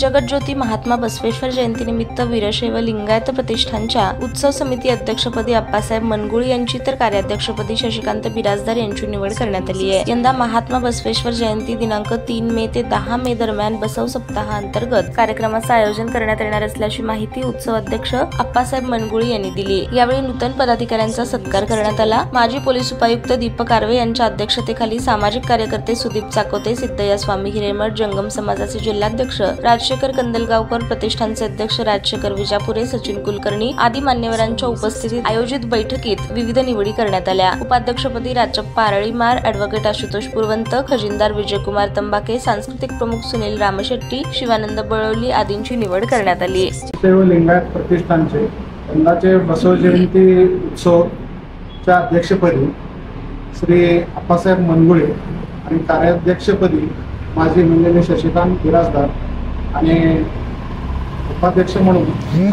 जगज्योती महात्मा बसवेश्वर जयंतीनिमित्त वीरशैव लिंगायत प्रतिष्ठानच्या उत्सव समिती अध्यक्षपदी अप्पासाहेब मनगुळे यांची तर कार्याध्यक्षपदी शशिकांत बिराजदार यांची निवड करण्यात आली आहे। यंदा महात्मा बसवेश्वर जयंती दिनांक 3 मे ते 10 मे दरम्यान बसव सप्ताहांतर्गत कार्यक्रमाचे आयोजन करण्यात येणार असल्याची माहिती उत्सव अध्यक्ष अप्पासाहेब मनगुळे यांनी दिली। यावेळी नूतन पदाधिकाऱ्यांचा सत्कार करण्यात आला। माजी पोलीस उपायुक्त दीपक आर्वे यांच्या अध्यक्षतेखाली सामाजिक कार्यकर्ते सुदीप चाकोते, सिद्धय्या स्वामी हिरेमठ, जंगम समाजाचे जिल्हाध्यक्ष राजशेखर कंदलगावकर, प्रतिष्ठानचे अध्यक्ष राजशेखर विजापुरे, सचिन कुलकर्णी आदी मान्यवरांच्या उपस्थितीत आयोजित बैठकीत विविध निवडी करण्यात आल्या। उपाध्यक्षपदी राजप्पा आरळीमार, ॲडव्होकेट आशुतोष पुरवंत, खजिनदार विजयकुमार तंबाके, सांस्कृतिक प्रमुख सुनील रामशेट्टी, शिवानंद बळवली आदींची निवड करण्यात आली। लिंगायत प्रतिष्ठानचे यंदाचे बसव जयंती उत्सवच्या अध्यक्षपदी श्री अप्पासाहेब मनगुळे आणि कार्याध्यक्षपदी माजी मंडळी शशिकांत बिराजदार आणि उपाध्यक्ष म्हणून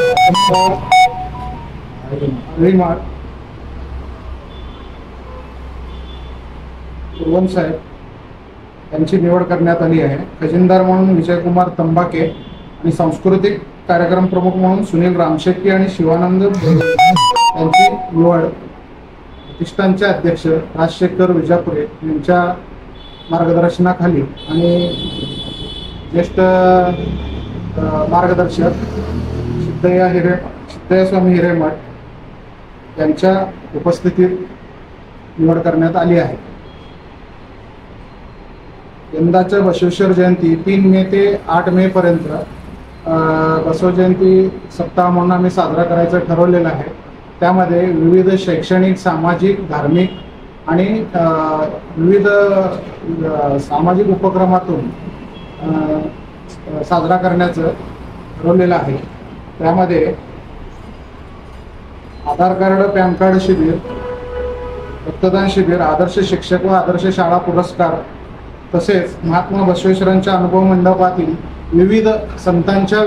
अरळीमार पुरवंत साहेब यांची निवड करण्यात आली आहे। खजिनदार म्हणून विजयकुमार तंबाके आणि सांस्कृतिक कार्यक्रम प्रमुख म्हणून सुनील रामशेट्टी आणि शिवानंद यांची निवड प्रतिष्ठानचे अध्यक्ष राजशेखर विजापुरे यांच्या मार्गदर्शनाखाली आणि ज्येष्ठ मार्गदर्शक सिद्धय्या स्वामी हिरेमठ यांच्या उपस्थितीत निवड करण्यात आली आहे। यंदाच्या बसवेश्वर जयंती 3 मे ते 8 मे पर्यंत बसव जयंती सप्ताह म्हणून आम्ही साजरा करायचं ठरवलेलं आहे। त्यामध्ये विविध शैक्षणिक, सामाजिक, धार्मिक आणि विविध सामाजिक उपक्रमातून साजरा करण्याचं ठरवलेलं आहे। त्यामध्ये आधार कार्ड, पॅन कार्ड शिबिर, रक्तदान शिबिर, आदर्श शिक्षक व आदर्श शाळा पुरस्कार, तसेच महात्मा बसवेश्वरांच्या अनुभव मंडपातील विविध संतांच्या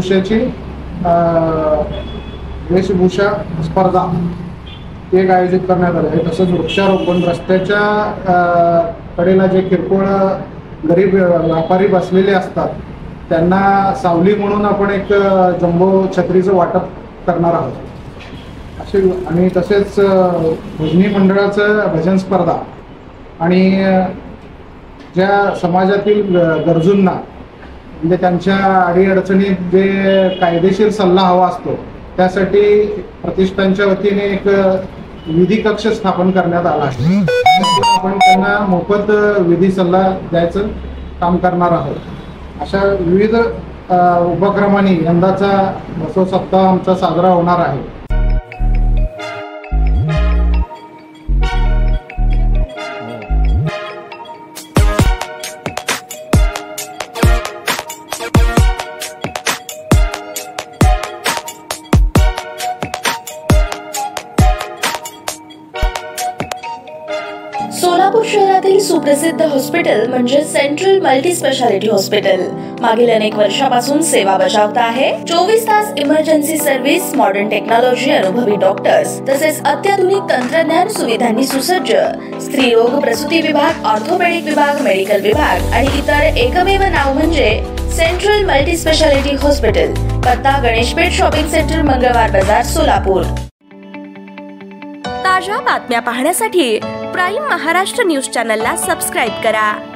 वेशभूषा स्पर्धा एक आयोजित करण्यात आले आहे। तसंच वृक्षारोपण, रस्त्याच्या कडेला जे किरकोळ गरीब व्यापारी बसलेले असतात त्यांना सावली म्हणून आपण एक जम्बो छत्रीचं वाटप करणार आहोत असे। आणि तसेच भजनी मंडळाचं भजन स्पर्धा आणि ज्या समाजातील गरजूंना म्हणजे त्यांच्या अडीअडचणीत जे कायदेशीर सल्ला हवा असतो त्यासाठी प्रतिष्ठानच्या वतीने एक विधी कक्ष स्थापन करण्यात आला आहे। आपण त्यांना मोफत विधी सल्ला द्यायचं काम करणार आहोत। अशा विविध उपक्रमांनी यंदाचा बसव सप्ताह आमचा साजरा होणार आहे। सोलापूर शहरातील सुप्रसिद्ध हॉस्पिटल म्हणजे सेंट्रल मल्टी स्पेशालिटी हॉस्पिटल मागील अनेक वर्षापासून सेवा बजावत आहे। 24 तास इमर्जन्सी सर्व्हिस, मॉडर्न टेक्नॉलॉजी, अनुभवी डॉक्टर्स तसेच अत्याधुनिक तंत्रज्ञान सुविधांनी सुसज्ज स्त्रीरोग, प्रसूती विभाग, ऑर्थोपेडिक विभाग, मेडिकल विभाग आणि इतर एकमेव नाव म्हणजे सेंट्रल मल्टी स्पेशालिटी हॉस्पिटल। पत्ता गणेशपेठ शॉपिंग सेंटर, मंगळवार बाजार, सोलापूर। ताज्या बातम्या पाहण्यासाठी प्राईम महाराष्ट्र न्यूज चॅनलला सबस्क्राईब करा।